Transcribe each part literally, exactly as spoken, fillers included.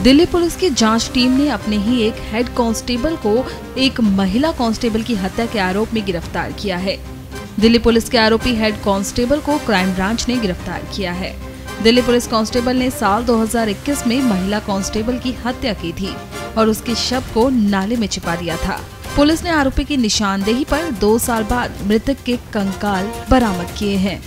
Delhi police की जांच team ने अपने ही एक हेड कांस्टेबल को एक महिला कांस्टेबल की हत्या के आरोप में गिरफ्तार किया है। दिल्ली पुलिस के आरोपी हेड कांस्टेबल को क्राइम ब्रांच ने गिरफ्तार किया है। दिल्ली पुलिस कांस्टेबल ने साल दो हज़ार इक्कीस में महिला कांस्टेबल की हत्या की थी और उसके शव को नाले में छिपा दिया था। पुलिस ने आरोपी की निशानदेही पर दो साल बाद मृतक के कंकाल बरामद किए हैं।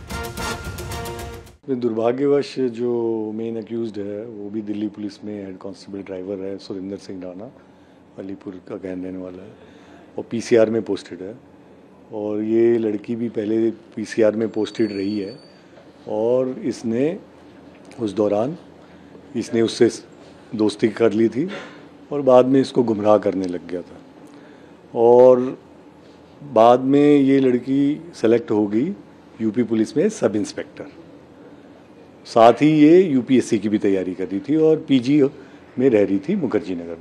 दुर्भाग्यवश जो मेन अक्यूज्ड है वो भी दिल्ली पुलिस में हेड कांस्टेबल ड्राइवर है, सुरेंद्र सिंह राणा, अलीपुर का गैन रहने वाला है और पीसीआर में पोस्टेड है। और ये लड़की भी पहले पीसीआर में पोस्टेड रही है और इसने उस दौरान इसने उससे दोस्ती कर ली थी और बाद में इसको गुमराह करने लग गया था। और बाद में ये लड़की सेलेक्ट हो गई यूपी पुलिस में सब इंस्पेक्टर। साथ ही ये यूपीएससी की भी तैयारी कर रही थी और पीजी में रह रही थी मुखर्जी नगर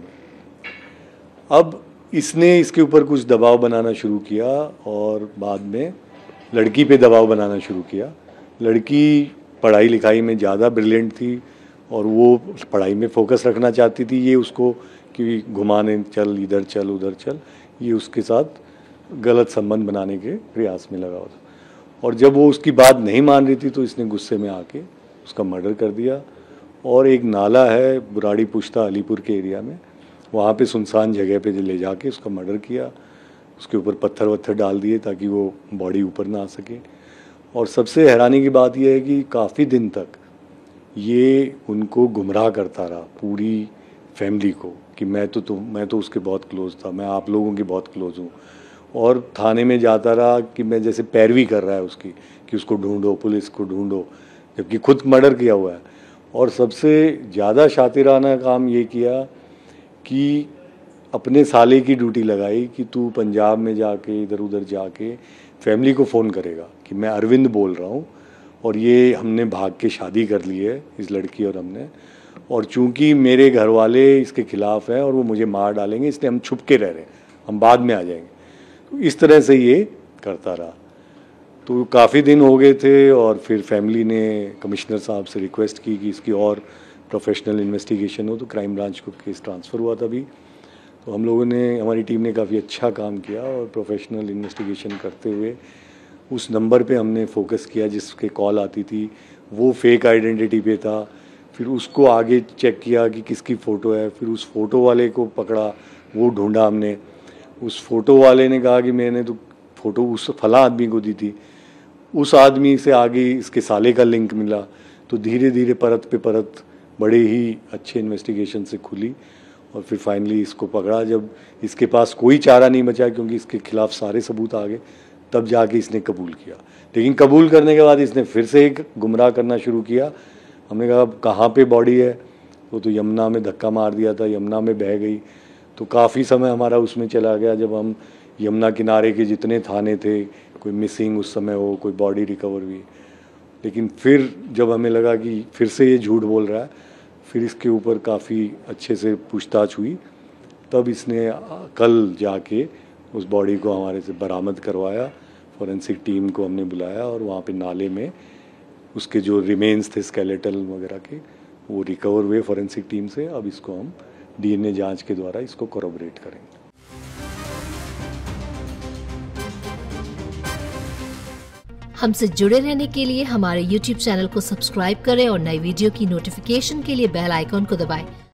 में। अब इसने इसके ऊपर कुछ दबाव बनाना शुरू किया और बाद में लड़की पे दबाव बनाना शुरू किया। लड़की पढ़ाई लिखाई में ज़्यादा ब्रिलियंट थी और वो पढ़ाई में फोकस रखना चाहती थी। ये उसको कि घुमाने चल, इधर चल, उधर चल, ये उसके साथ गलत संबंध बनाने के प्रयास में लगा हुआ था। और जब वो उसकी बात नहीं मान रही थी तो इसने गुस्से में आके उसका मर्डर कर दिया। और एक नाला है बुराड़ी पुश्ता अलीपुर के एरिया में, वहाँ पे सुनसान जगह पे ले जाके उसका मर्डर किया। उसके ऊपर पत्थर वत्थर डाल दिए ताकि वो बॉडी ऊपर ना आ सके। और सबसे हैरानी की बात यह है कि काफ़ी दिन तक ये उनको गुमराह करता रहा, पूरी फैमिली को, कि मैं तो तुम मैं तो उसके बहुत क्लोज था, मैं आप लोगों की बहुत क्लोज हूँ। और थाने में जाता रहा कि मैं जैसे पैरवी कर रहा है उसकी, कि उसको ढूंढो, पुलिस को ढूंढो, जबकि खुद मर्डर किया हुआ है। और सबसे ज़्यादा शातिराना काम ये किया कि अपने साले की ड्यूटी लगाई कि तू पंजाब में जाके इधर उधर जाके फैमिली को फ़ोन करेगा कि मैं अरविंद बोल रहा हूँ और ये हमने भाग के शादी कर ली है, इस लड़की और हमने, और चूंकि मेरे घर वाले इसके खिलाफ हैं और वो मुझे मार डालेंगे, इसलिए हम छुप के रह रहे हैं, हम बाद में आ जाएंगे। तो इस तरह से ये करता रहा। तो काफ़ी दिन हो गए थे और फिर फैमिली ने कमिश्नर साहब से रिक्वेस्ट की कि इसकी और प्रोफेशनल इन्वेस्टिगेशन हो, तो क्राइम ब्रांच को केस ट्रांसफ़र हुआ तभी। तो हम लोगों ने, हमारी टीम ने काफ़ी अच्छा काम किया और प्रोफेशनल इन्वेस्टिगेशन करते हुए उस नंबर पे हमने फोकस किया जिसके कॉल आती थी, वो फेक आइडेंटिटी पे था। फिर उसको आगे चेक किया कि किसकी फ़ोटो है, फिर उस फ़ोटो वाले को पकड़ा, वो ढूंढा हमने। उस फ़ोटो वाले ने कहा कि मैंने तो फ़ोटो उस फला आदमी को दी थी। उस आदमी से आगे इसके साले का लिंक मिला। तो धीरे धीरे परत पे परत बड़े ही अच्छे इन्वेस्टिगेशन से खुली और फिर फाइनली इसको पकड़ा। जब इसके पास कोई चारा नहीं बचा क्योंकि इसके खिलाफ सारे सबूत आ गए, तब जाके इसने कबूल किया। लेकिन कबूल करने के बाद इसने फिर से एक गुमराह करना शुरू किया। हमने कहा कहाँ पे बॉडी है, वो तो यमुना में धक्का मार दिया था, यमुना में बह गई। तो काफ़ी समय हमारा उसमें चला गया जब हम यमुना किनारे के जितने थाने थे, कोई मिसिंग उस समय हो, कोई बॉडी रिकवर हुई। लेकिन फिर जब हमें लगा कि फिर से ये झूठ बोल रहा है, फिर इसके ऊपर काफ़ी अच्छे से पूछताछ हुई, तब इसने कल जाके उस बॉडी को हमारे से बरामद करवाया। फॉरेंसिक टीम को हमने बुलाया और वहाँ पे नाले में उसके जो रिमेन्स थे स्केलेटल वगैरह के, वो रिकवर हुए फॉरेंसिक टीम से। अब इसको हम डीएनए जांच के द्वारा इसको कोरॉबरेट करेंगे। हमसे जुड़े रहने के लिए हमारे यूट्यूब चैनल को सब्सक्राइब करें और नई वीडियो की नोटिफिकेशन के लिए बेल आइकॉन को दबाएं।